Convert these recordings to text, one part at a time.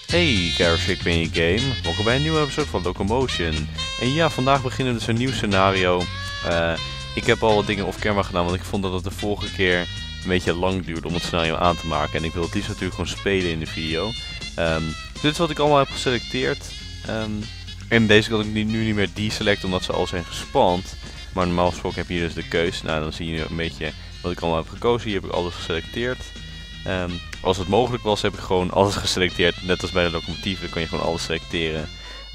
Hey, Garrett, ben je game. Welkom bij een nieuwe episode van Locomotion. En ja, vandaag beginnen we dus een nieuw scenario. Ik heb al wat dingen off-camera gedaan, want ik vond dat het de vorige keer een beetje lang duurde om het scenario aan te maken. En ik wil het liefst natuurlijk gewoon spelen in de video. Dit is wat ik allemaal heb geselecteerd. En deze kan ik nu niet meer deselecten omdat ze al zijn gespand. Maar normaal gesproken heb je dus de keus. Nou, dan zie je een beetje wat ik allemaal heb gekozen. Hier heb ik alles geselecteerd. Als het mogelijk was, heb ik gewoon alles geselecteerd. Net als bij de locomotief, dan kan je gewoon alles selecteren.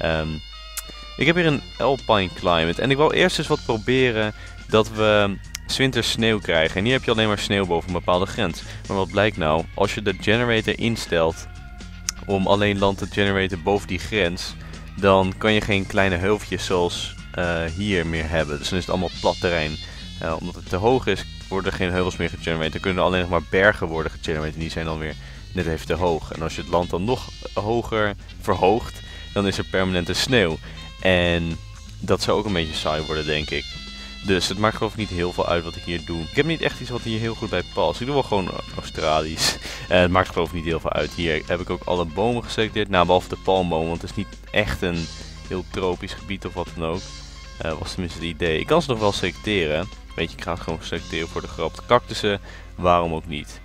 Ik heb hier een Alpine Climate. En ik wil eerst eens wat proberen dat we 's winters sneeuw krijgen. En hier heb je alleen maar sneeuw boven een bepaalde grens. Maar wat blijkt nou? Als je de generator instelt om alleen land te generaten boven die grens, dan kan je geen kleine heuveltjes zoals hier meer hebben. Dus dan is het allemaal plat terrein. Omdat het te hoog is, worden er geen heuvels meer gegenereerd. Dan kunnen er alleen nog maar bergen worden gegenereerd. En die zijn dan weer net even te hoog. En als je het land dan nog hoger verhoogt, dan is er permanente sneeuw. En dat zou ook een beetje saai worden, denk ik. Dus het maakt geloof ik niet heel veel uit wat ik hier doe. Ik heb niet echt iets wat hier heel goed bij past. Ik doe wel gewoon Australisch. Het maakt geloof ik niet heel veel uit. Hier heb ik ook alle bomen geselecteerd. Nou, behalve de palmboom, want het is niet echt een heel tropisch gebied of wat dan ook. Was tenminste het idee. Ik kan ze nog wel selecteren. Weet je, ik ga het gewoon selecteren voor de grap. De cactussen, waarom ook niet.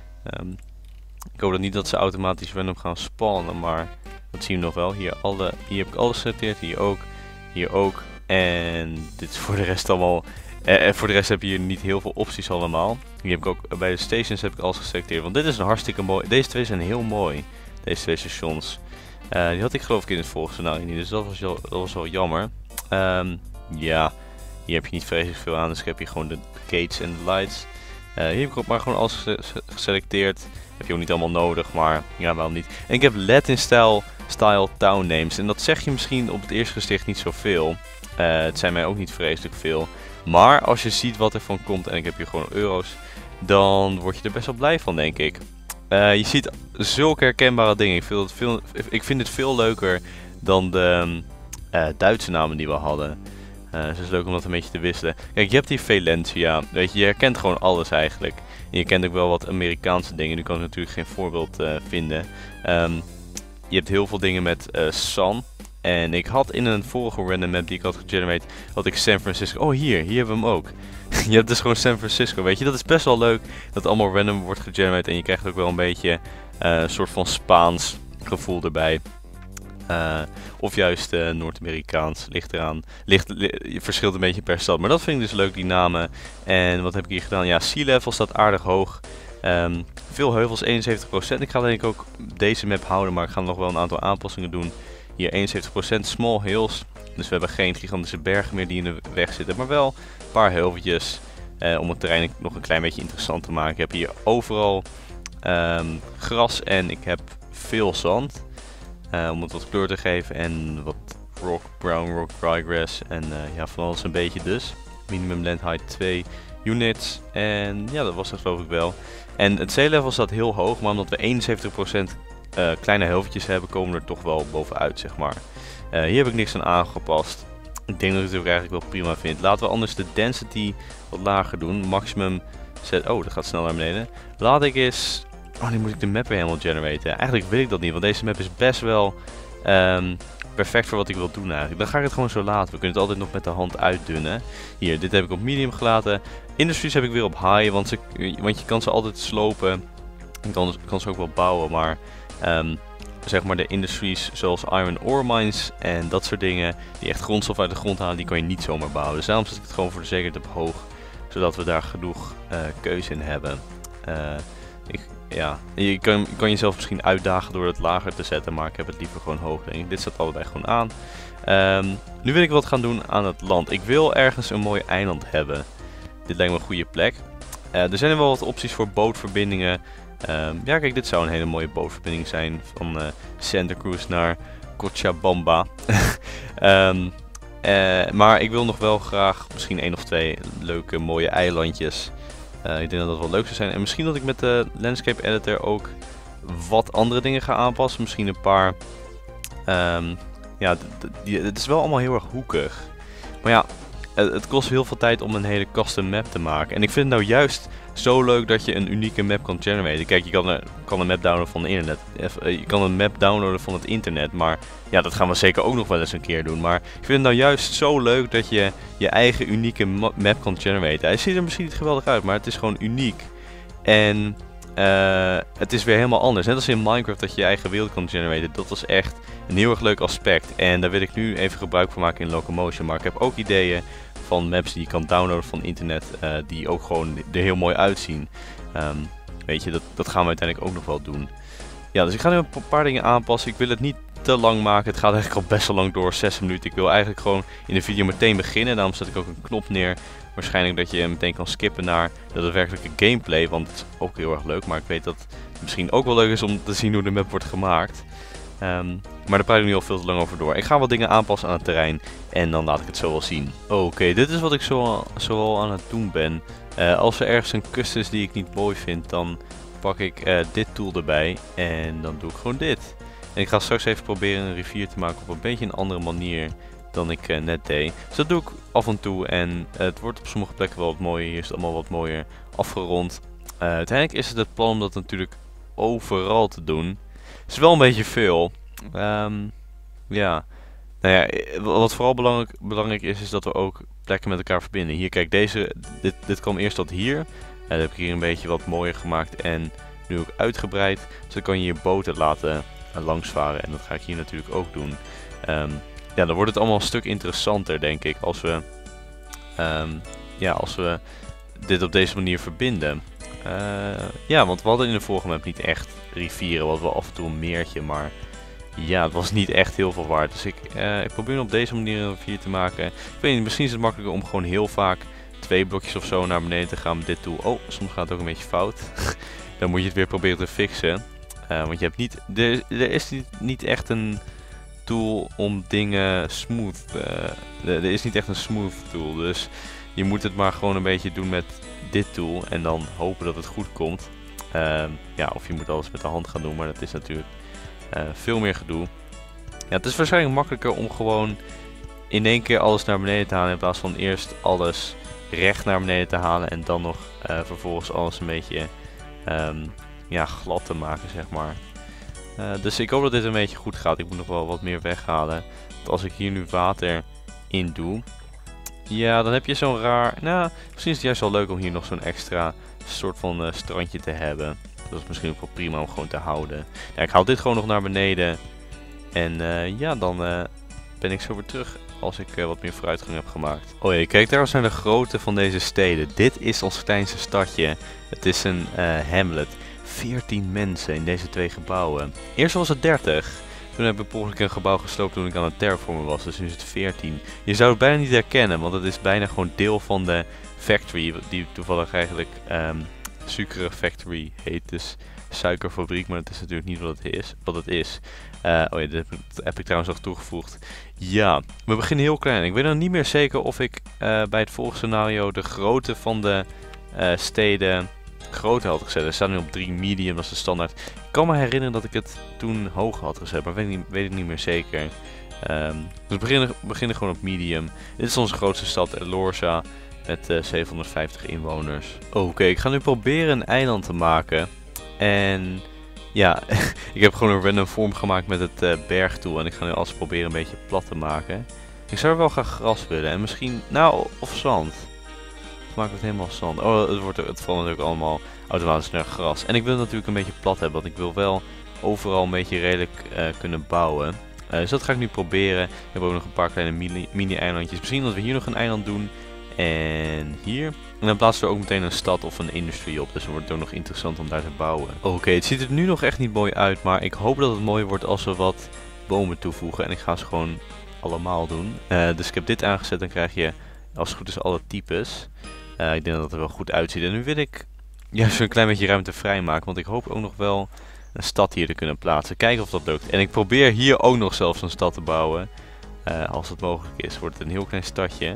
Ik hoop dat niet dat ze automatisch random gaan spawnen, maar dat zien we nog wel. Hier heb ik alles geselecteerd, hier ook. En dit is voor de rest allemaal. Voor de rest heb je hier niet heel veel opties allemaal. Hier heb ik ook bij de stations heb ik alles geselecteerd. Want dit is een hartstikke mooi. Deze twee zijn heel mooi. Deze twee stations. Die had ik geloof ik in het vorige scenario niet. Dus dat was wel jammer. Ja. Hier heb je niet vreselijk veel aan, dus ik heb hier gewoon de gates en de lights. Hier heb ik ook maar gewoon alles geselecteerd. Heb je ook niet allemaal nodig, maar ja, waarom niet. En ik heb Latin style town names. En dat zeg je misschien op het eerste gezicht niet zoveel. Het zijn mij ook niet vreselijk veel. Maar als je ziet wat er van komt, en ik heb hier gewoon euro's, dan word je er best wel blij van, denk ik. Je ziet zulke herkenbare dingen. Ik vind het veel leuker dan de Duitse namen die we hadden. Het is leuk om dat een beetje te wisselen. Kijk, je hebt hier Valencia. Weet je herkent gewoon alles eigenlijk. En je kent ook wel wat Amerikaanse dingen. Nu kan ik natuurlijk geen voorbeeld vinden. Je hebt heel veel dingen met San. En ik had in een vorige random map die ik had gegenereerd, had ik San Francisco. Oh, hier hebben we hem ook. Je hebt dus gewoon San Francisco, weet je. Dat is best wel leuk dat het allemaal random wordt gegenereerd. En je krijgt ook wel een beetje een soort van Spaans gevoel erbij. Of juist Noord-Amerikaans, ligt eraan. Verschilt een beetje per stad, maar dat vind ik dus leuk, die namen. En wat heb ik hier gedaan? Ja, sea level staat aardig hoog. Veel heuvels, 71%. Ik ga denk ik ook deze map houden, maar ik ga nog wel een aantal aanpassingen doen. Hier 71%, small hills. Dus we hebben geen gigantische bergen meer die in de weg zitten, maar wel een paar heuveltjes. Om het terrein nog een klein beetje interessant te maken. Ik heb hier overal gras en ik heb veel zand. Om het wat kleur te geven en wat rock, brown rock, ryegrass en ja, van alles een beetje dus. Minimum land height 2 units en ja, dat was het geloof ik wel. En het zeelevel staat heel hoog, maar omdat we 71% kleine heuveltjes hebben, komen we er toch wel bovenuit, zeg maar. Hier heb ik niks aan aangepast. Ik denk dat ik het ook eigenlijk wel prima vind. Laten we anders de density wat lager doen. Maximum set. Oh, dat gaat snel naar beneden. Laat ik eens. Oh, nu moet ik de map weer helemaal generaten. Eigenlijk wil ik dat niet, want deze map is best wel perfect voor wat ik wil doen eigenlijk. Dan ga ik het gewoon zo laten. We kunnen het altijd nog met de hand uitdunnen. Hier, dit heb ik op medium gelaten. Industries heb ik weer op high, want je kan ze altijd slopen. Je kan ze ook wel bouwen, maar zeg maar de industries zoals iron ore mines en dat soort dingen, die echt grondstof uit de grond halen, die kan je niet zomaar bouwen. Dus daarom zet ik het gewoon voor de zekerheid op hoog, zodat we daar genoeg keuze in hebben. Ja, je kan jezelf misschien uitdagen door het lager te zetten, maar ik heb het liever gewoon hoog, denk ik. Dit staat allebei gewoon aan. Nu wil ik wat gaan doen aan het land. Ik wil ergens een mooi eiland hebben. Dit lijkt me een goede plek. Er zijn er wel wat opties voor bootverbindingen. Ja, kijk, dit zou een hele mooie bootverbinding zijn van Santa Cruz naar Cochabamba. Maar ik wil nog wel graag misschien 1 of 2 leuke mooie eilandjes. Ik denk dat dat wel leuk zou zijn. En misschien dat ik met de Landscape Editor ook wat andere dingen ga aanpassen. Misschien een paar. Ja, het is wel allemaal heel erg hoekig. Maar ja, het kost heel veel tijd om een hele custom map te maken. En ik vind het nou juist zo leuk dat je een unieke map kan generaten. Kijk, je kan een map downloaden van het internet. Je kan een map downloaden van het internet. Maar ja, dat gaan we zeker ook nog wel eens een keer doen. Maar ik vind het nou juist zo leuk dat je je eigen unieke map kan generaten. Hij ziet er misschien niet geweldig uit, maar het is gewoon uniek. En het is weer helemaal anders. Net als in Minecraft dat je je eigen wereld kan generaten. Dat was echt een heel erg leuk aspect. En daar wil ik nu even gebruik van maken in Locomotion. Maar ik heb ook ideeën van maps die je kan downloaden van internet. Die ook gewoon er heel mooi uitzien. Weet je, dat gaan we uiteindelijk ook nog wel doen. Ja, dus ik ga nu een paar dingen aanpassen. Ik wil het niet te lang maken. Het gaat eigenlijk al best wel lang door, 6 minuten. Ik wil eigenlijk gewoon in de video meteen beginnen. Daarom zet ik ook een knop neer. Waarschijnlijk dat je meteen kan skippen naar de daadwerkelijke gameplay. Want het is ook heel erg leuk. Maar ik weet dat het misschien ook wel leuk is om te zien hoe de map wordt gemaakt. Maar daar praat ik nu al veel te lang over door. Ik ga wat dingen aanpassen aan het terrein. En dan laat ik het zo wel zien. Oké, dit is wat ik zoal aan het doen ben. Als er ergens een kust is die ik niet mooi vind, dan pak ik dit tool erbij. En dan doe ik gewoon dit. En ik ga straks even proberen een rivier te maken op een beetje een andere manier dan ik net deed. Dus dat doe ik af en toe en het wordt op sommige plekken wel wat mooier. Hier is het allemaal wat mooier afgerond. Uiteindelijk is het plan om dat natuurlijk overal te doen. Het is wel een beetje veel. Ja. Nou ja, wat vooral belangrijk is dat we ook plekken met elkaar verbinden. Hier, kijk, dit kwam eerst tot hier. Dat heb ik hier een beetje wat mooier gemaakt en nu ook uitgebreid. Dus dan kan je je boten laten langsvaren en dat ga ik hier natuurlijk ook doen. Ja, dan wordt het allemaal een stuk interessanter, denk ik, als we dit op deze manier verbinden. Ja, want we hadden in de vorige map niet echt rivieren, we hadden wel af en toe een meertje, maar ja, het was niet echt heel veel waard. Dus ik probeer op deze manier een rivier te maken. Ik weet niet, misschien is het makkelijker om gewoon heel vaak 2 blokjes of zo naar beneden te gaan met dit tool. Oh, soms gaat het ook een beetje fout. Dan moet je het weer proberen te fixen. Want je hebt niet, er is niet echt een tool om dingen smooth. Er is niet echt een smooth tool, dus je moet het maar gewoon een beetje doen met dit tool en dan hopen dat het goed komt. Ja, of je moet alles met de hand gaan doen, maar dat is natuurlijk veel meer gedoe. Ja, het is waarschijnlijk makkelijker om gewoon in één keer alles naar beneden te halen in plaats van eerst alles recht naar beneden te halen en dan nog vervolgens alles een beetje ja, glad te maken, zeg maar. Dus ik hoop dat dit een beetje goed gaat. Ik moet nog wel wat meer weghalen. Want als ik hier nu water in doe, ja, dan heb je zo'n raar... Nou, misschien is het juist wel leuk om hier nog zo'n extra soort van strandje te hebben. Dat is misschien ook wel prima om gewoon te houden. Ja, ik haal dit gewoon nog naar beneden. En ja, dan ben ik zo weer terug als ik wat meer vooruitgang heb gemaakt. Oh ja, kijk, daar zijn de grootte van deze steden. Dit is ons kleinste stadje. Het is een hamlet. 14 mensen in deze 2 gebouwen. Eerst was het 30. Toen heb ik per ongeluk een gebouw gesloopt toen ik aan het terraformen was. Dus nu is het 14. Je zou het bijna niet herkennen, want het is bijna gewoon deel van de factory. Die toevallig eigenlijk Sucre Factory heet. Dus suikerfabriek, maar dat is natuurlijk niet wat het is. Oh ja, dit heb ik trouwens nog toegevoegd. Ja, we beginnen heel klein. Ik weet nog niet meer zeker of ik bij het volgende scenario de grootte van de steden groter had gezet. Er staat nu op 3 medium, dat is de standaard. Ik kan me herinneren dat ik het toen hoger had gezet, maar weet ik niet meer zeker. Dus we beginnen gewoon op medium. Dit is onze grootste stad, Elorza, met 750 inwoners. Oké, ik ga nu proberen een eiland te maken. En ja, ik heb gewoon een random vorm gemaakt met het bergtool. En ik ga nu alles proberen een beetje plat te maken. Ik zou er wel graag gras willen en misschien, nou, of zand. Maak het helemaal zand. Oh, het valt natuurlijk allemaal automatisch naar gras. En ik wil het natuurlijk een beetje plat hebben, want ik wil wel overal een beetje redelijk kunnen bouwen. Dus dat ga ik nu proberen. We hebben ook nog een paar kleine mini-eilandjes. Misschien dat we hier nog een eiland doen. En hier. En dan plaatsen we ook meteen een stad of een industrie op. Dus dan wordt het ook nog interessant om daar te bouwen. Oké, het ziet er nu nog echt niet mooi uit. Maar ik hoop dat het mooi wordt als we wat bomen toevoegen. En ik ga ze gewoon allemaal doen. Dus ik heb dit aangezet. Dan krijg je als het goed is alle types. Ik denk dat het er wel goed uitziet. En nu wil ik juist een klein beetje ruimte vrijmaken. Want ik hoop ook nog wel een stad hier te kunnen plaatsen. Kijken of dat lukt. En ik probeer hier ook nog zelfs een stad te bouwen. Als het mogelijk is. Wordt het een heel klein stadje.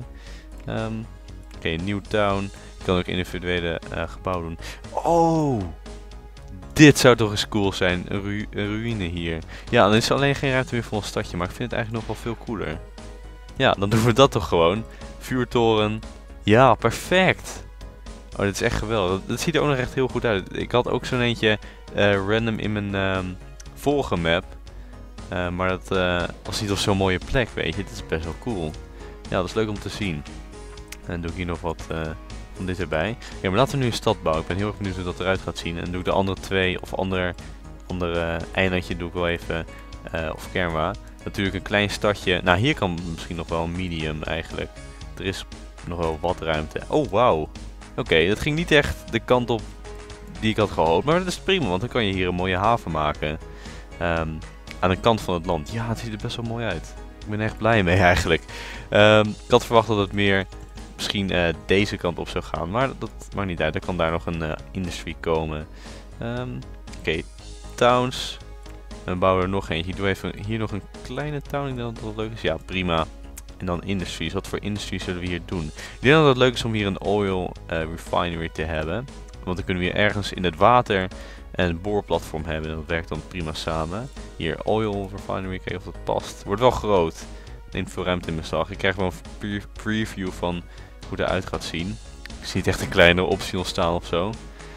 Oké, Newtown. Ik kan ook individuele gebouwen doen. Oh! Dit zou toch eens cool zijn. Een ruïne hier. Ja, dan is er alleen geen ruimte meer voor een stadje. Maar ik vind het eigenlijk nog wel veel cooler. Ja, dan doen we dat toch gewoon. vuurtoren. Ja, perfect. Oh, dit is echt geweldig. Dat ziet er ook nog echt heel goed uit. Ik had ook zo'n eentje random in mijn vorige map. Maar dat was niet op zo'n mooie plek, weet je. Dit is best wel cool. Ja, dat is leuk om te zien. En doe ik hier nog wat van dit erbij. Ja, maar laten we nu een stad bouwen. Ik ben heel erg benieuwd hoe dat eruit gaat zien. En doe ik de andere twee of ander eilandje doe ik wel even off camera. Natuurlijk een klein stadje. Nou, hier kan misschien nog wel een medium eigenlijk. Er is nog wel wat ruimte. Oh, wauw. Oké, dat ging niet echt de kant op die ik had gehoopt. Maar dat is prima, want dan kan je hier een mooie haven maken. Aan de kant van het land. Ja, het ziet er best wel mooi uit. Ik ben echt blij mee eigenlijk. Ik had verwacht dat het meer misschien deze kant op zou gaan. Maar dat maakt niet uit. Er kan daar nog een industrie komen. Oké, towns. Dan bouwen we er nog eentje. Ik doe even hier nog een kleine town. Ik denk dat dat leuk is. Ja, prima. En dan industries. Wat voor industries zullen we hier doen? Ik denk dat het leuk is om hier een oil refinery te hebben. Want dan kunnen we hier ergens in het water een boorplatform hebben. En dat werkt dan prima samen. Hier oil refinery. Kijken of dat past. Wordt wel groot. Neemt veel ruimte in beslag. Ik krijg wel een preview van hoe het eruit gaat zien. Ik zie niet echt een kleine optie ontstaan of zo.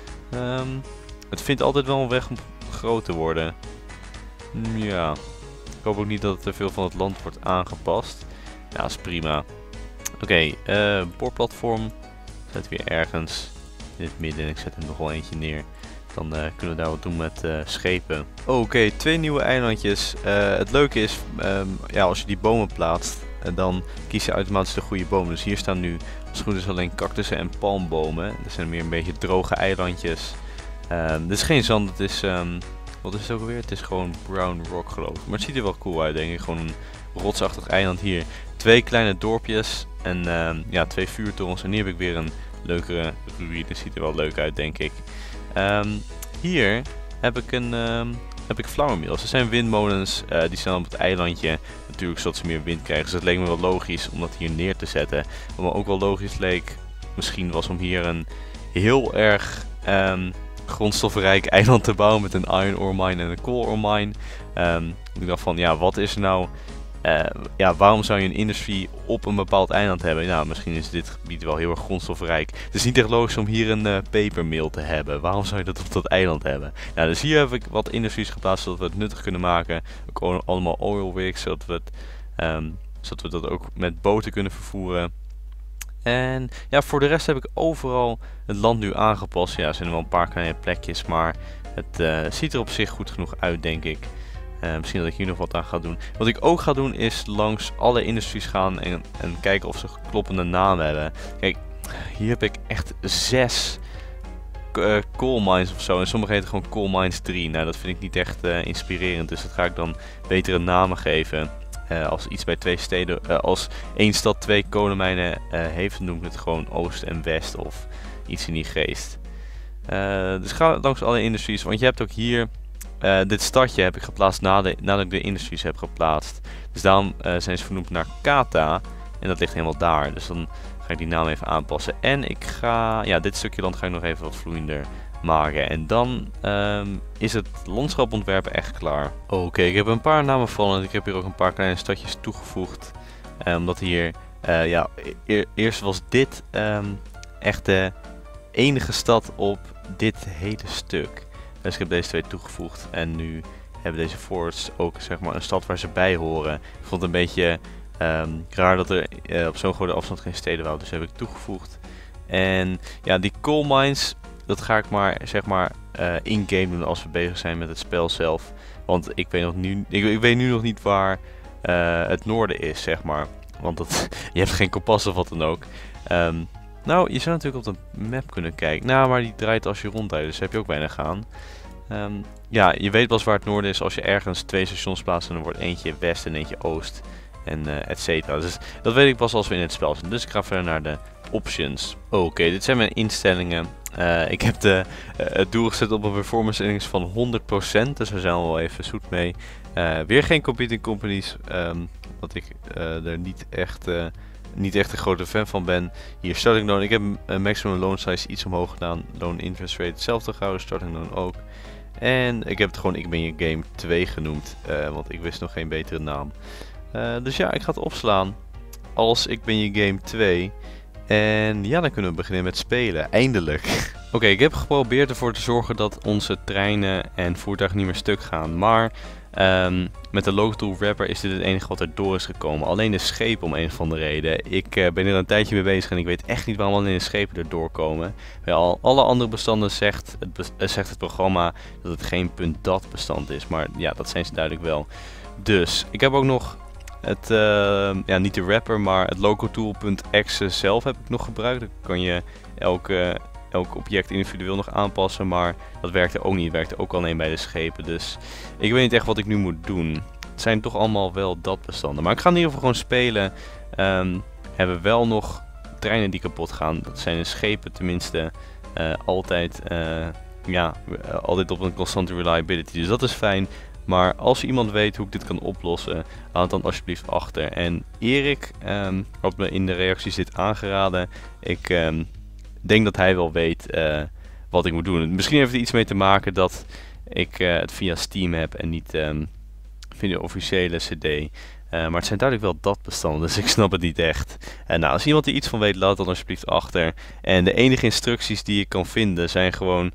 Het vindt altijd wel een weg om groot te worden. Ja. Ik hoop ook niet dat er veel van het land wordt aangepast. Ja, dat is prima. Oké, boorplatform. Zet weer ergens in het midden. Ik zet er nog wel eentje neer. Dan kunnen we daar wat doen met schepen. Oké, 2 nieuwe eilandjes. Het leuke is, ja, als je die bomen plaatst, dan kies je automatisch de goede bomen. Dus hier staan nu, als het goed is, alleen cactussen en palmbomen. Er zijn meer een beetje droge eilandjes. Dit is geen zand, het is... wat is het ook alweer? Het is gewoon brown rock, geloof ik. Maar het ziet er wel cool uit, denk ik. Gewoon een rotsachtig eiland hier. 2 kleine dorpjes en ja, 2 vuurtorens. En hier heb ik weer een leukere ruïne. Het ziet er wel leuk uit, denk ik. Hier heb ik flour mills. Er zijn windmolens, die staan op het eilandje. Natuurlijk zodat ze meer wind krijgen. Dus het leek me wel logisch om dat hier neer te zetten. Wat me ook wel logisch leek, misschien was om hier een heel erg... grondstofrijk eiland te bouwen met een iron ore mine en een coal ore mine. Ik dacht van, ja, wat is er nou... ja, waarom zou je een industrie op een bepaald eiland hebben? Nou, misschien is dit gebied wel heel erg grondstofrijk. Het is niet echt logisch om hier een papermill te hebben. Waarom zou je dat op dat eiland hebben? Nou, dus hier heb ik wat industries geplaatst zodat we het nuttig kunnen maken. Ook allemaal oil rigs, zodat we dat ook met boten kunnen vervoeren. En ja, voor de rest heb ik overal het land nu aangepast. Ja, er zijn wel een paar kleine plekjes, maar het ziet er op zich goed genoeg uit, denk ik. Misschien dat ik hier nog wat aan ga doen. Wat ik ook ga doen is langs alle industries gaan en kijken of ze kloppende namen hebben. Kijk, hier heb ik echt 6 coal mines of zo. En sommige heten gewoon coal mines 3. Nou, dat vind ik niet echt inspirerend. Dus dat ga ik dan betere namen geven. Als iets bij 2 steden, als 1 stad 2 kolenmijnen heeft, dan noem ik het gewoon Oost en West of iets in die geest. Dus ga langs alle industries, want je hebt ook hier, dit stadje heb ik geplaatst nadat ik de industries heb geplaatst. Dus daarom zijn ze vernoemd naar Kata en dat ligt helemaal daar. Dus dan ga ik die naam even aanpassen. En ik ga, ja, dit stukje land ga ik nog even wat vloeiender maken. En dan is het landschapontwerpen echt klaar. Oké, ik heb een paar namen vallen. Ik heb hier ook een paar kleine stadjes toegevoegd. Omdat hier, ja, eerst was dit echt de enige stad op dit hele stuk. Dus ik heb deze 2 toegevoegd. En nu hebben deze forts ook, zeg maar, een stad waar ze bij horen. Ik vond het een beetje raar dat er op zo'n grote afstand geen steden waren. Dus heb ik toegevoegd. En ja, die coal mines, dat ga ik maar, zeg maar, in-game doen als we bezig zijn met het spel zelf. Want ik weet nu nog niet waar het noorden is, zeg maar. Want je hebt geen kompas of wat dan ook. Nou, je zou natuurlijk op de map kunnen kijken. Nou, maar die draait als je rondrijdt, dus heb je ook weinig aan. Ja, je weet wel eens waar het noorden is als je ergens 2 stations plaatst. En dan wordt eentje west en eentje oost. En et cetera. Dus dat weet ik pas als we in het spel zijn. Dus ik ga verder naar de options. Oké, dit zijn mijn instellingen. Ik heb het doel gezet op een performance index van 100%. Dus daar zijn we wel even zoet mee. Weer geen competing companies. Dat ik er niet echt een grote fan van ben. Hier starting loan. Ik heb maximum loan size iets omhoog gedaan. Loan interest rate hetzelfde gehouden. Starting loan ook. En ik heb het gewoon Ik Ben Je Game 2 genoemd. Want ik wist nog geen betere naam. Dus ja, ik ga het opslaan. als Ik Ben Je Game 2. En ja, dan kunnen we beginnen met spelen. Eindelijk. Oké, ik heb geprobeerd ervoor te zorgen dat onze treinen en voertuigen niet meer stuk gaan. Maar met de Local Tool Wrapper is dit het enige wat er door is gekomen. Alleen de schepen om een of andere reden. Ik ben er een tijdje mee bezig en ik weet echt niet waarom alleen de schepen er doorkomen. Bij alle andere bestanden zegt het programma dat het geen .dat bestand is. Maar ja, dat zijn ze duidelijk wel. Dus, ik heb ook nog het, ja, niet de wrapper, maar het localtool.exe zelf heb ik nog gebruikt. Dan kan je elk object individueel nog aanpassen, maar dat werkte ook niet. Het werkte ook alleen bij de schepen, dus ik weet niet echt wat ik nu moet doen. Het zijn toch allemaal wel dat bestanden. Maar ik ga in ieder geval gewoon spelen. Hebben we wel nog treinen die kapot gaan. Dat zijn de schepen tenminste altijd, altijd op een constante reliability. Dus dat is fijn. Maar als iemand weet hoe ik dit kan oplossen, laat het dan alsjeblieft achter. En Erik had me in de reacties dit aangeraden. Ik denk dat hij wel weet wat ik moet doen. Misschien heeft het iets mee te maken dat ik het via Steam heb en niet via de officiële CD. Maar het zijn duidelijk wel dat bestanden, dus ik snap het niet echt. Nou, als iemand er iets van weet, laat het dan alsjeblieft achter. En de enige instructies die ik kan vinden zijn gewoon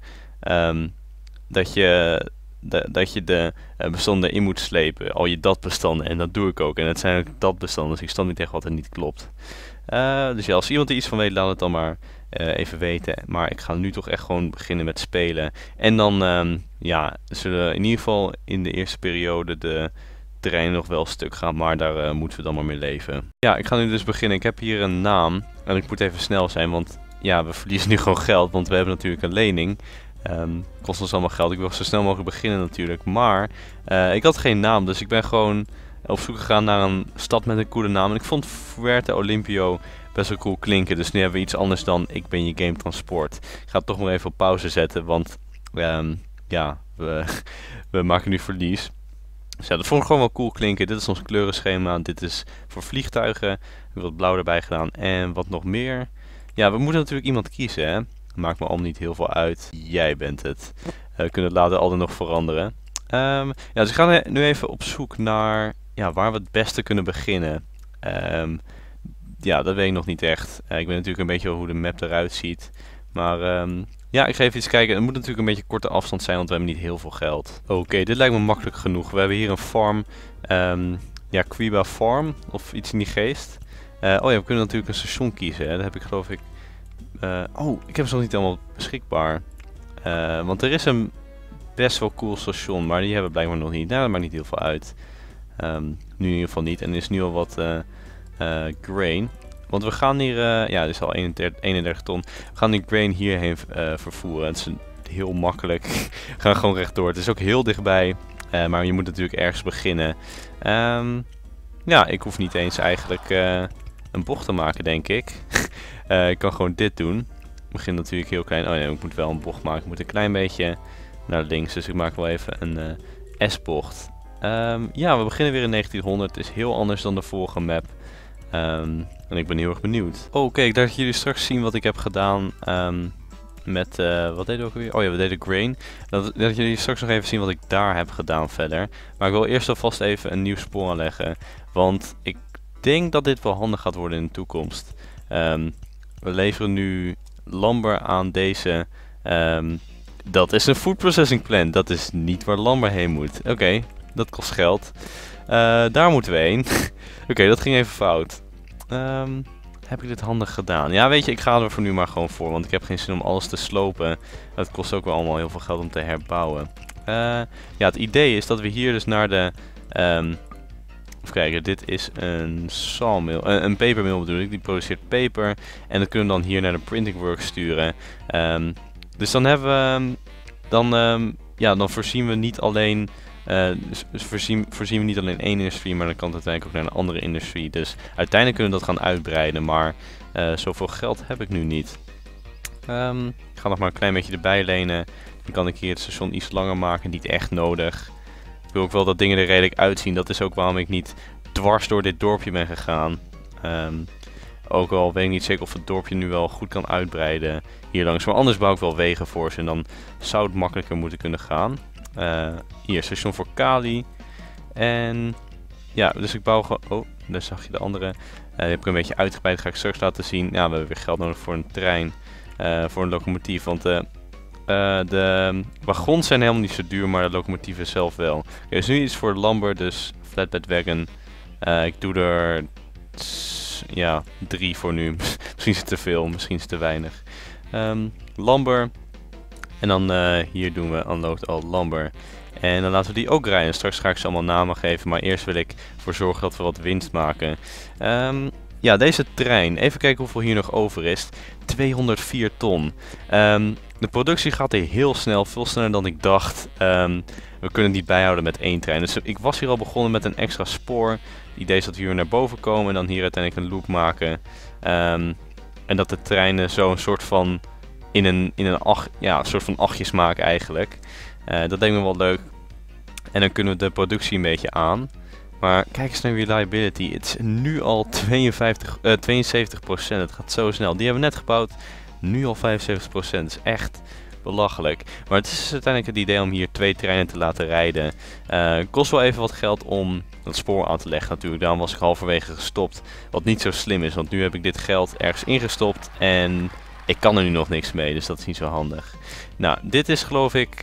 dat je de bestanden in moet slepen. Al je dat bestanden. En dat doe ik ook. En het zijn ook dat bestanden. Dus ik snap niet echt wat er niet klopt. Dus ja, als iemand er iets van weet, laat het dan maar even weten. Maar ik ga nu toch echt gewoon beginnen met spelen. En dan zullen in ieder geval in de eerste periode de terreinen nog wel stuk gaan. Maar daar moeten we dan maar mee leven. Ja, ik ga nu dus beginnen. Ik heb hier een naam. En ik moet even snel zijn. Want ja, we verliezen nu gewoon geld. Want we hebben natuurlijk een lening. Kost ons allemaal geld. Ik wil zo snel mogelijk beginnen natuurlijk. Maar ik had geen naam. Dus ik ben gewoon op zoek gegaan naar een stad met een coole naam. En ik vond Fuerte Olimpio best wel cool klinken. Dus nu hebben we iets anders dan Ik Ben Je Game Transport. Ik ga het toch maar even op pauze zetten. Want ja, we maken nu verlies. Dus ja, dat vond ik gewoon wel cool klinken. Dit is ons kleurenschema. Dit is voor vliegtuigen. Ik heb wat blauw erbij gedaan. En wat nog meer. Ja, we moeten natuurlijk iemand kiezen, hè. Maakt me al niet heel veel uit. Jij bent het. We kunnen het later altijd nog veranderen. Ja, dus ik ga nu even op zoek naar waar we het beste kunnen beginnen. Ja, dat weet ik nog niet echt. Ik weet natuurlijk een beetje hoe de map eruit ziet. Maar ja, ik ga even iets kijken. Het moet natuurlijk een beetje korte afstand zijn, want we hebben niet heel veel geld. Oké, dit lijkt me makkelijk genoeg. We hebben hier een farm. Ja, Quiba Farm. Of iets in die geest. Oh ja, we kunnen natuurlijk een station kiezen. Hè. Dat heb ik geloof ik... ik heb ze nog niet allemaal beschikbaar. Want er is een best wel cool station, maar die hebben we blijkbaar nog niet. Nou, dat maakt niet heel veel uit. Nu in ieder geval niet. En er is nu al wat grain. Want we gaan hier, ja, dit is al 31 ton. We gaan die grain hierheen vervoeren. Het is heel makkelijk. We gaan gewoon rechtdoor. Het is ook heel dichtbij. Maar je moet natuurlijk ergens beginnen. Ja, ik hoef niet eens eigenlijk een bocht te maken, denk ik. Ik kan gewoon dit doen. Ik begin natuurlijk heel klein. Oh nee, ik moet wel een bocht maken. Ik moet een klein beetje naar links. Dus ik maak wel even een S-bocht. Ja, we beginnen weer in 1900. Het is heel anders dan de vorige map. En ik ben heel erg benieuwd. Oh, kijk, daar gaan jullie straks zien wat ik heb gedaan met... wat deden we ook weer? Oh ja, we deden grain. Dat jullie straks nog even zien wat ik daar heb gedaan verder. Maar ik wil eerst alvast even een nieuw spoor aanleggen. Want ik denk dat dit wel handig gaat worden in de toekomst. We leveren nu lumber aan deze. Dat is een food processing plant. Dat is niet waar lumber heen moet. Oké, dat kost geld. Daar moeten we heen. Oké, dat ging even fout. Heb ik dit handig gedaan? Ja, weet je, ik ga er voor nu maar gewoon voor. Want ik heb geen zin om alles te slopen. Het kost ook wel allemaal heel veel geld om te herbouwen. Ja, het idee is dat we hier dus naar de... even kijken, dit is een sawmill, een papermill bedoel ik, die produceert peper. En dat kunnen we dan hier naar de printing work sturen. Dus dan hebben we, dan voorzien we niet alleen, voorzien we niet alleen één industrie, maar dan kan het uiteindelijk ook naar een andere industrie. Dus uiteindelijk kunnen we dat gaan uitbreiden, maar zoveel geld heb ik nu niet. Ik ga nog maar een klein beetje erbij lenen. Dan kan ik hier het station iets langer maken, niet echt nodig. Ik wil ook wel dat dingen er redelijk uitzien. Dat is ook waarom ik niet dwars door dit dorpje ben gegaan. Ook al weet ik niet zeker of het dorpje nu wel goed kan uitbreiden hier langs. Maar anders bouw ik wel wegen voor ze en dan zou het makkelijker moeten kunnen gaan. Hier, station voor Kali. En ja, dus ik bouw gewoon... Oh, daar zag je de andere. Die heb ik een beetje uitgebreid, ga ik straks laten zien. Ja, we hebben weer geld nodig voor een trein, voor een locomotief, want de wagons zijn helemaal niet zo duur, maar de locomotieven zelf wel. Oké, dus nu iets voor Lumber, dus Flatbed Wagon. Ik doe er ja, 3 voor nu. Misschien is het te veel, misschien is het te weinig. Lumber. En dan hier doen we Unload All Lumber. En dan laten we die ook rijden. Straks ga ik ze allemaal namen geven, maar eerst wil ik ervoor zorgen dat we wat winst maken. Ja, deze trein. Even kijken hoeveel hier nog over is. 204 ton. De productie gaat hier heel snel, veel sneller dan ik dacht. We kunnen het niet bijhouden met 1 trein. Dus ik was hier al begonnen met een extra spoor. Het idee is dat we hier naar boven komen en dan hier uiteindelijk een loop maken. En dat de treinen zo een soort van in een soort van achtjes maken eigenlijk. Dat lijkt me wel leuk. En dan kunnen we de productie een beetje aan. Maar kijk eens naar reliability. Het is nu al 72%. Het gaat zo snel. Die hebben we net gebouwd. Nu al 75%. Dat is echt belachelijk. Maar het is dus uiteindelijk het idee om hier 2 treinen te laten rijden. Kost wel even wat geld om het spoor aan te leggen natuurlijk. Daarom was ik halverwege gestopt. Wat niet zo slim is. Want nu heb ik dit geld ergens ingestopt. En ik kan er nu nog niks mee. Dus dat is niet zo handig. Nou, dit is geloof ik...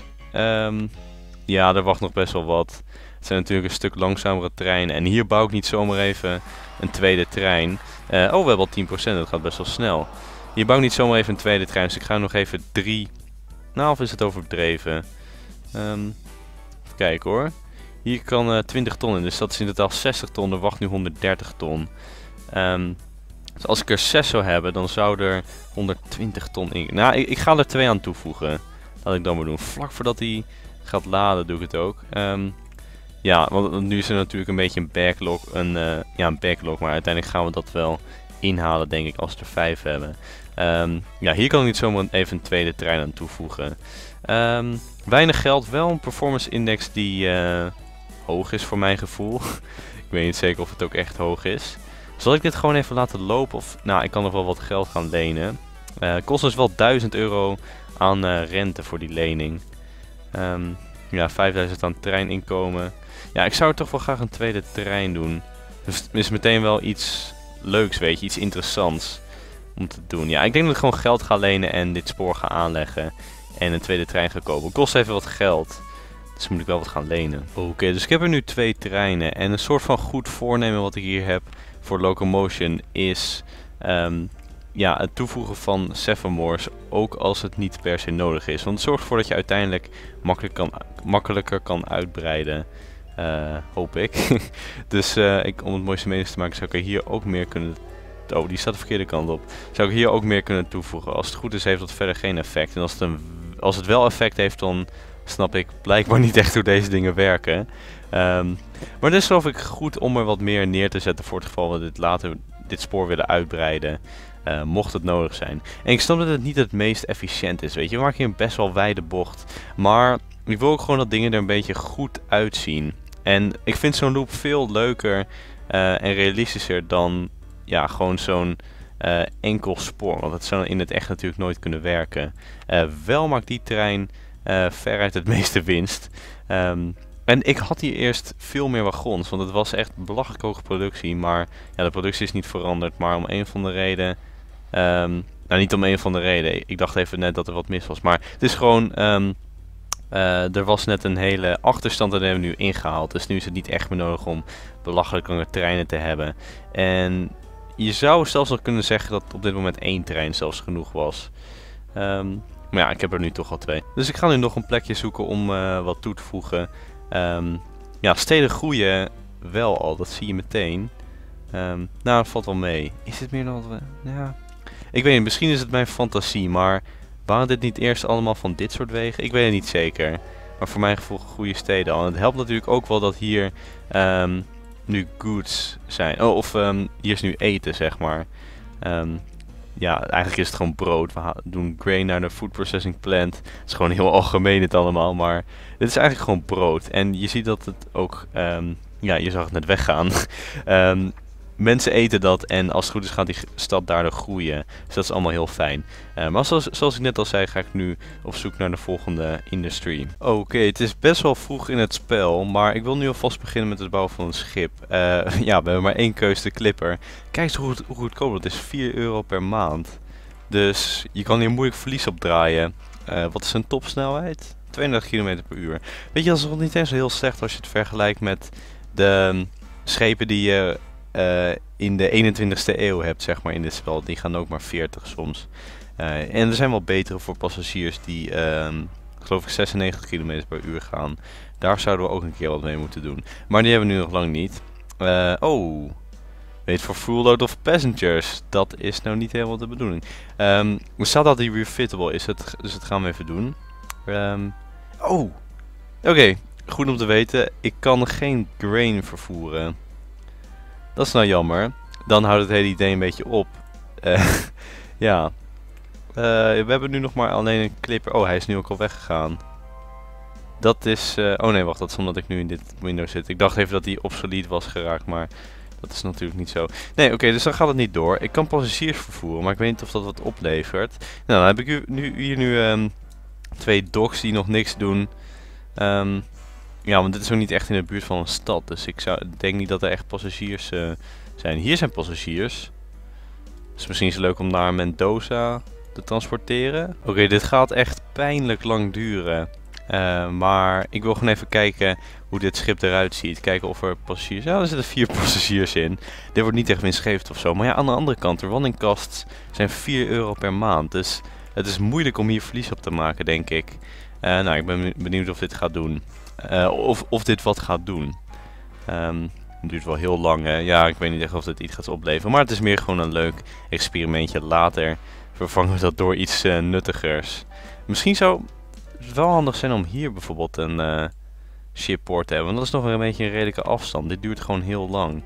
ja, er wacht nog best wel wat. Het zijn natuurlijk een stuk langzamere treinen. En hier bouw ik niet zomaar even een tweede trein. We hebben al 10%, dat gaat best wel snel. Hier bouw ik niet zomaar even een tweede trein. Dus ik ga nog even 3... Nou, of is het overdreven? Even kijken hoor. Hier kan 20 ton in, dus dat is in totaal 60 ton. Er wacht nu 130 ton. Dus als ik er 6 zou hebben, dan zou er 120 ton in... Nou, ik ga er 2 aan toevoegen. Laat ik dan maar doen. Vlak voordat hij gaat laden doe ik het ook. Ja, want nu is er natuurlijk een beetje een backlog. Een backlog, maar uiteindelijk gaan we dat wel inhalen, denk ik, als we er 5 hebben. Ja, hier kan ik niet zomaar even een tweede trein aan toevoegen. Weinig geld, wel een performance index die hoog is voor mijn gevoel. Ik weet niet zeker of het ook echt hoog is. Zal ik dit gewoon even laten lopen? Of, nou, ik kan nog wel wat geld gaan lenen. Kost dus wel €1000 aan rente voor die lening. Ja, 5000 aan treininkomen. Ja, ik zou toch wel graag een tweede trein doen. Dus het is meteen wel iets leuks, weet je, iets interessants om te doen. Ja, ik denk dat ik gewoon geld ga lenen en dit spoor ga aanleggen en een tweede trein ga kopen. Kost even wat geld, dus moet ik wel wat gaan lenen. Oké, dus ik heb er nu 2 treinen en een soort van goed voornemen wat ik hier heb voor Locomotion is ja, het toevoegen van Sephomores, ook als het niet per se nodig is. Want het zorgt ervoor dat je uiteindelijk makkelijker kan uitbreiden. Hoop ik. Dus om het mooiste meters te maken zou ik er hier ook meer kunnen... Oh, die staat de verkeerde kant op. Zou ik hier ook meer kunnen toevoegen. Als het goed is heeft dat verder geen effect. En als het wel effect heeft, dan snap ik blijkbaar niet echt hoe deze dingen werken. Maar het is geloof ik goed om er wat meer neer te zetten voor het geval we dit spoor willen uitbreiden. Mocht het nodig zijn. En ik snap dat het niet het meest efficiënt is. Weet je, we maken hier een best wel wijde bocht. Maar ik wil ook gewoon dat dingen er een beetje goed uitzien. En ik vind zo'n loop veel leuker en realistischer dan ja, gewoon zo'n enkel spoor. Want dat zou in het echt natuurlijk nooit kunnen werken. Wel maakt die trein veruit het meeste winst. En ik had hier eerst veel meer wagons, want het was echt belachelijk hoge productie. Maar ja, de productie is niet veranderd, maar om een van de reden... nou, niet om een van de reden. Ik dacht even net dat er wat mis was. Maar het is gewoon... er was net een hele achterstand en dat hebben we nu ingehaald. Dus nu is het niet echt meer nodig om belachelijk lange treinen te hebben. En je zou zelfs nog kunnen zeggen dat op dit moment 1 trein zelfs genoeg was. Maar ja, ik heb er nu toch al 2. Dus ik ga nu nog een plekje zoeken om wat toe te voegen. Ja, steden groeien wel al, dat zie je meteen. Nou, dat valt wel mee. Is het meer dan wat we... Ja. Ik weet niet, misschien is het mijn fantasie, maar... Waren dit niet eerst allemaal van dit soort wegen? Ik weet het niet zeker. Maar voor mijn gevoel goede steden al. En het helpt natuurlijk ook wel dat hier nu goods zijn. Oh, of hier is nu eten, zeg maar. Ja, eigenlijk is het gewoon brood. We doen grain naar de food processing plant. Het is gewoon heel algemeen het allemaal. Maar dit is eigenlijk gewoon brood. En je ziet dat het ook... ja, je zag het net weggaan. mensen eten dat en als het goed is gaat die stad daardoor groeien. Dus dat is allemaal heel fijn. Maar zoals ik net al zei, ga ik nu op zoek naar de volgende industrie. Oké, het is best wel vroeg in het spel, maar ik wil nu alvast beginnen met het bouwen van een schip. Ja, we hebben maar één keus, de Clipper. Kijk eens hoe goedkoop dat is, €4 per maand. Dus je kan hier moeilijk verlies op draaien. Wat is zijn topsnelheid? 32 km per uur. Weet je, dat is nog niet eens heel slecht als je het vergelijkt met de schepen die je in de 21ste eeuw hebt, zeg maar, in dit spel. Die gaan ook maar 40 soms. En er zijn wel betere voor passagiers die, geloof ik, 96 km per uur gaan. Daar zouden we ook een keer wat mee moeten doen. Maar die hebben we nu nog lang niet. Weet voor full load of passengers. Dat is nou niet helemaal de bedoeling. Er staat dat die refittable is, dus dat gaan we even doen. Oké, goed om te weten. Ik kan geen grain vervoeren. Dat is nou jammer. Dan houdt het hele idee een beetje op. Ja. We hebben nu nog maar alleen een Clipper. Oh, hij is nu ook al weggegaan. Dat is... oh nee, wacht. Dat is omdat ik nu in dit window zit. Ik dacht even dat hij obsolet was geraakt, maar... Dat is natuurlijk niet zo. Nee, oké, dus dan gaat het niet door. Ik kan passagiers vervoeren, maar ik weet niet of dat wat oplevert. Nou, dan heb ik hier nu 2 docks die nog niks doen. Ja, want dit is ook niet echt in de buurt van een stad. Dus ik denk niet dat er echt passagiers zijn. Hier zijn passagiers. Dus misschien is het leuk om naar Mendoza te transporteren. Oké, dit gaat echt pijnlijk lang duren. Maar ik wil gewoon even kijken hoe dit schip eruit ziet. Kijken of er passagiers... Ja, er zitten 4 passagiers in. Dit wordt niet echt winstgevend of zo. Maar ja, aan de andere kant, de running costs zijn €4 per maand. Dus het is moeilijk om hier verlies op te maken, denk ik. Nou, ik ben benieuwd of dit gaat doen. Of dit wat gaat doen. Het duurt wel heel lang, hè. Ja, ik weet niet echt of dit iets gaat opleveren. Maar het is meer gewoon een leuk experimentje. Later vervangen we dat door iets nuttigers. Misschien zou het wel handig zijn om hier bijvoorbeeld een shipport te hebben. Want dat is nog een beetje een redelijke afstand. Dit duurt gewoon heel lang.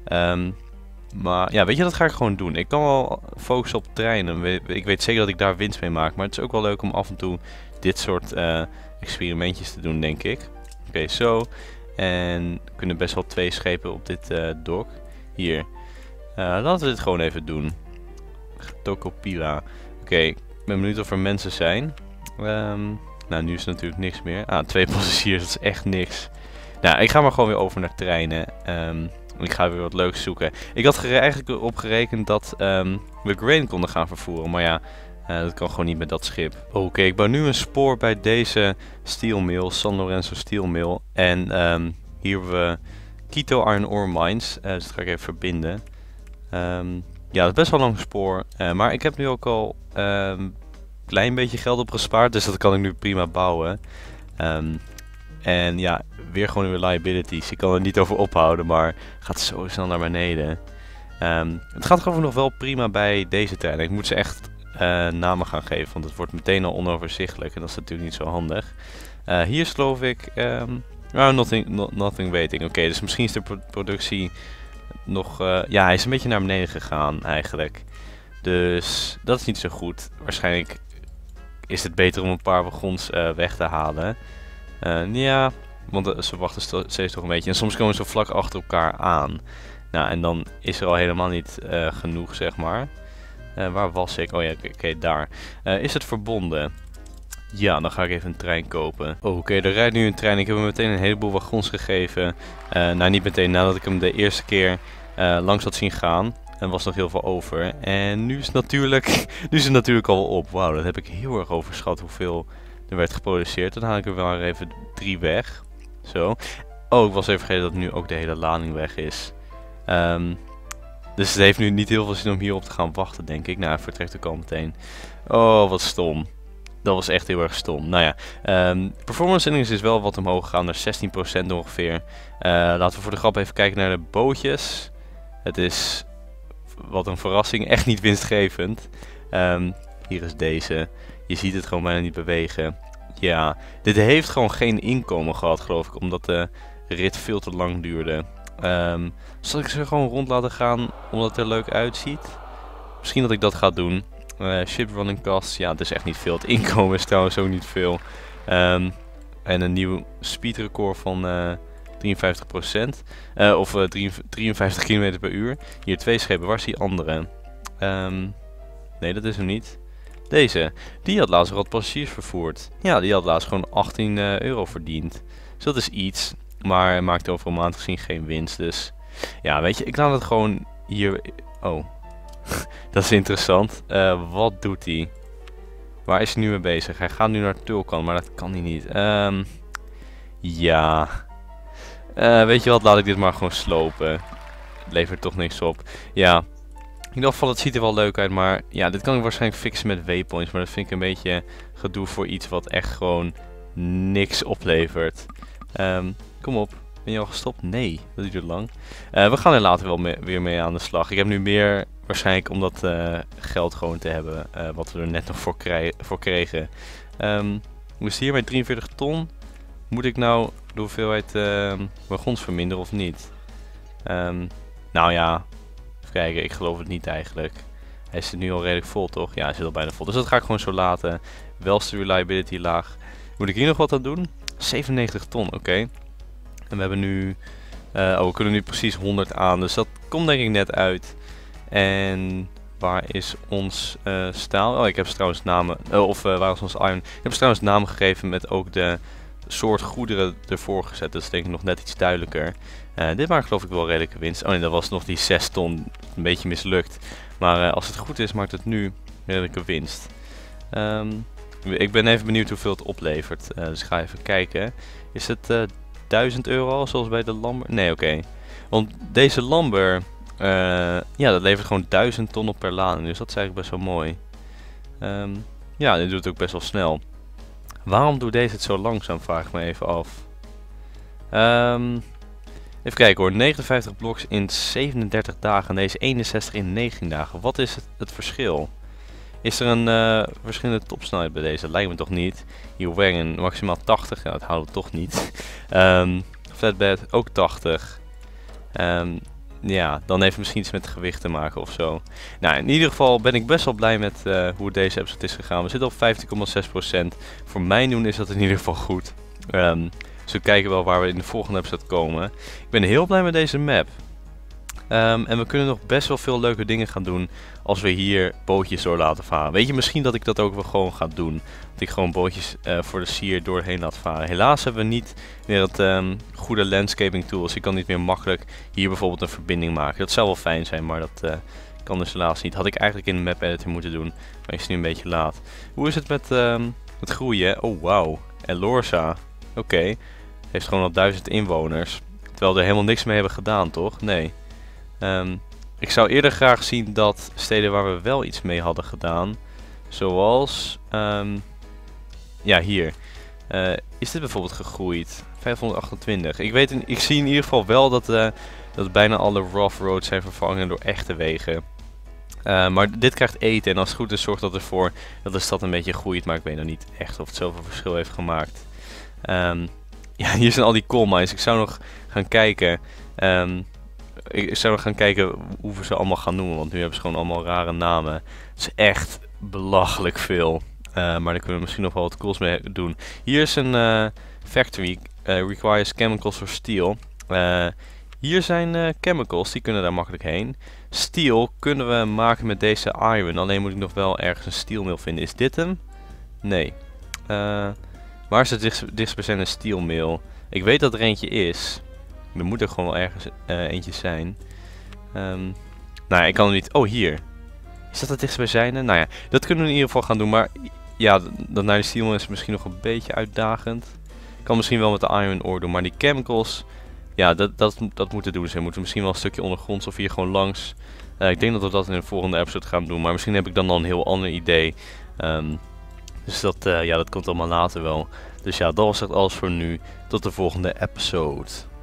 Maar ja, weet je, dat ga ik gewoon doen. Ik kan wel focussen op treinen. Ik weet zeker dat ik daar winst mee maak. Maar het is ook wel leuk om af en toe dit soort experimentjes te doen, denk ik. Oké, zo. En we kunnen best wel 2 schepen op dit dock. Hier. Laten we dit gewoon even doen. Tokopila. Oké, ik ben benieuwd of er mensen zijn. Nou, nu is er natuurlijk niks meer. 2 passagiers, dat is echt niks. Nou, ik ga maar gewoon weer over naar treinen. Ik ga weer wat leuks zoeken. Ik had eigenlijk op gerekend dat we grain konden gaan vervoeren. Maar ja, dat kan gewoon niet met dat schip. Oké, ik bouw nu een spoor bij deze steel mill, San Lorenzo Steel Mill. En hier hebben we Quito Iron Ore Mines. Dus dat ga ik even verbinden. Ja, dat is best wel een lang spoor. Maar ik heb nu ook al klein beetje geld opgespaard. Dus dat kan ik nu prima bouwen. En ja, weer gewoon weer liabilities. Ik kan er niet over ophouden, maar gaat zo snel naar beneden. Het gaat gewoon nog wel prima bij deze trein. Ik moet ze echt namen gaan geven, want het wordt meteen al onoverzichtelijk. En dat is natuurlijk niet zo handig. Hier is geloof ik... nothing waiting. Oké, dus misschien is de productie nog... ja, hij is een beetje naar beneden gegaan eigenlijk. Dus dat is niet zo goed. Waarschijnlijk is het beter om een paar wagons weg te halen. Ja, want ze wachten steeds toch een beetje. En soms komen ze vlak achter elkaar aan. Nou, en dan is er al helemaal niet genoeg, zeg maar. Waar was ik? Oh ja, oké, daar. Is het verbonden? Ja, dan ga ik even een trein kopen. Oké, er rijdt nu een trein. Ik heb hem meteen een heleboel wagons gegeven. Nou, niet meteen nadat ik hem de eerste keer langs had zien gaan. Er was nog heel veel over. En nu is het natuurlijk al op. Wauw, dat heb ik heel erg overschat hoeveel er werd geproduceerd. Dan haal ik er wel even 3 weg. Zo. Oh, ik was even vergeten dat nu ook de hele lading weg is. Dus het heeft nu niet heel veel zin om hierop te gaan wachten, denk ik. Nou, hij vertrekt ook al meteen. Oh, wat stom. Dat was echt heel erg stom. Nou ja, performance index is wel wat omhoog gegaan, naar 16% ongeveer. Laten we voor de grap even kijken naar de bootjes. Het is, wat een verrassing, echt niet winstgevend. Hier is deze. Je ziet het gewoon bijna niet bewegen. Ja, dit heeft gewoon geen inkomen gehad, geloof ik, omdat de rit veel te lang duurde. Zal ik ze gewoon rond laten gaan, omdat het er leuk uitziet? Misschien dat ik dat ga doen. Ship running costs, ja, het is echt niet veel. Het inkomen is trouwens ook niet veel. En een nieuw speedrecord van 53%. Of 53 km per uur. Hier 2 schepen. Waar is die andere? Nee, dat is hem niet. Deze. Die had laatst wat passagiers vervoerd. Ja, die had laatst gewoon 18 euro verdiend. Dus dat is iets. Maar maakt over een maand gezien geen winst. Dus ja, weet je, ik laat het gewoon hier... Oh, dat is interessant. Wat doet hij? Waar is hij nu mee bezig? Hij gaat nu naar Tulkan, maar dat kan hij niet. Ja. Weet je wat, laat ik dit maar gewoon slopen. Het levert toch niks op. Ja. In ieder geval, het ziet er wel leuk uit, maar ja, dit kan ik waarschijnlijk fixen met waypoints. Maar dat vind ik een beetje gedoe voor iets wat echt gewoon niks oplevert. Kom op. Ben je al gestopt? Nee, dat duurt lang. We gaan er later wel weer mee aan de slag. Ik heb nu meer waarschijnlijk om dat geld gewoon te hebben. Wat we er net nog voor kregen. Hoe is het hier met 43 ton? Moet ik nou de hoeveelheid wagons verminderen of niet? Nou ja, even kijken. Ik geloof het niet eigenlijk. Hij zit nu al redelijk vol, toch? Ja, hij zit al bijna vol. Dus dat ga ik gewoon zo laten. Wel is de reliability laag. Moet ik hier nog wat aan doen? 97 ton, oké. En we hebben nu... we kunnen nu precies 100 aan. Dus dat komt denk ik net uit. En waar is ons staal? Oh, ik heb ze trouwens namen... waar is ons iron? Ik heb ze trouwens namen gegeven met ook de soort goederen ervoor gezet. Dat is denk ik nog net iets duidelijker. Dit maakt geloof ik wel redelijke winst. Oh nee, dat was nog die 6 ton. Een beetje mislukt. Maar als het goed is, maakt het nu redelijke winst. Ik ben even benieuwd hoeveel het oplevert. Dus ik ga even kijken. Is het 1000 euro zoals bij de Lamber? Nee, oké. Want deze Lamber, ja, dat levert gewoon 1000 ton op per lading. Dus dat is eigenlijk best wel mooi. Ja, dit doet het ook best wel snel. Waarom doet deze het zo langzaam, vraag ik me even af. Even kijken hoor, 59 bloks in 37 dagen en deze 61 in 19 dagen. Wat is het verschil? Is er een verschillende topsnelheid bij deze? Lijkt me toch niet. Hier wagon maximaal 80, ja, dat houden we toch niet. Flatbed ook 80. Ja, dan heeft het misschien iets met gewicht te maken of zo. Nou, in ieder geval ben ik best wel blij met hoe deze episode is gegaan. We zitten op 15,6%. Voor mijn doen is dat in ieder geval goed. Dus we kijken wel waar we in de volgende episode komen. Ik ben heel blij met deze map. En we kunnen nog best wel veel leuke dingen gaan doen als we hier bootjes door laten varen. Weet je, misschien dat ik dat ook wel gewoon ga doen. Dat ik gewoon bootjes voor de sier doorheen laat varen. Helaas hebben we niet meer het goede landscaping tools. Ik kan niet meer makkelijk hier bijvoorbeeld een verbinding maken. Dat zou wel fijn zijn, maar dat kan dus helaas niet. Had ik eigenlijk in de map editor moeten doen, maar is nu een beetje laat. Hoe is het met het groeien? Oh wauw, Elorza. Oké, heeft gewoon al 1000 inwoners. Terwijl we er helemaal niks mee hebben gedaan, toch? Nee. Ik zou eerder graag zien dat steden waar we wel iets mee hadden gedaan, zoals, ja hier, is dit bijvoorbeeld gegroeid, 528. Ik zie in ieder geval wel dat bijna alle rough roads zijn vervangen door echte wegen. Maar dit krijgt eten en als het goed is zorgt dat ervoor dat de stad een beetje groeit, maar ik weet nog niet echt of het zoveel verschil heeft gemaakt. Ja, hier zijn al die coal mines, ik zou nog gaan kijken. Ik zou gaan kijken hoe we ze allemaal gaan noemen, want nu hebben ze gewoon allemaal rare namen. Het is echt belachelijk veel. Maar daar kunnen we misschien nog wel wat cools mee doen. Hier is een factory, requires chemicals for steel. Hier zijn chemicals, die kunnen daar makkelijk heen. Steel kunnen we maken met deze iron, alleen moet ik nog wel ergens een steelmill vinden. Is dit hem? Nee. Waar is het dichtstbijzijnde steelmill? Ik weet dat er eentje is. Er moet er gewoon wel ergens eentje zijn. Nou ja, ik kan er niet... Oh, hier. Is dat het dichtstbijzijnde? Nou ja, dat kunnen we in ieder geval gaan doen. Maar ja, dat naar de steel is misschien nog een beetje uitdagend. Ik kan misschien wel met de iron ore doen. Maar die chemicals... Ja, dat moeten doen. Dus we moeten misschien wel een stukje ondergronds of hier gewoon langs. Ik denk dat we dat in de volgende episode gaan doen. Maar misschien heb ik dan al een heel ander idee. Dus ja, dat komt allemaal later wel. Dus ja, dat was echt alles voor nu. Tot de volgende episode.